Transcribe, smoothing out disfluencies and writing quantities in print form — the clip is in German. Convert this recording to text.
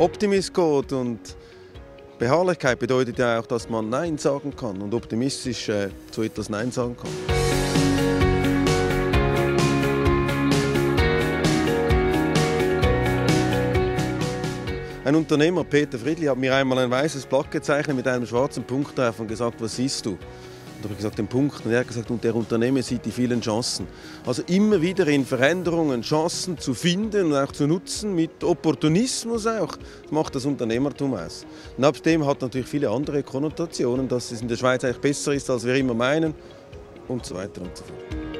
Optimist geht. Und Beharrlichkeit bedeutet ja auch, dass man Nein sagen kann und optimistisch zu etwas Nein sagen kann. Ein Unternehmer, Peter Friedli, hat mir einmal ein weißes Blatt gezeichnet mit einem schwarzen Punkt drauf und gesagt, was siehst du? Und da habe ich gesagt, den Punkt. Und er hat gesagt, und der Unternehmer sieht die vielen Chancen. Also immer wieder in Veränderungen Chancen zu finden und auch zu nutzen, mit Opportunismus auch. Das macht das Unternehmertum aus. Neben dem hat natürlich viele andere Konnotationen, dass es in der Schweiz eigentlich besser ist, als wir immer meinen und so weiter und so fort.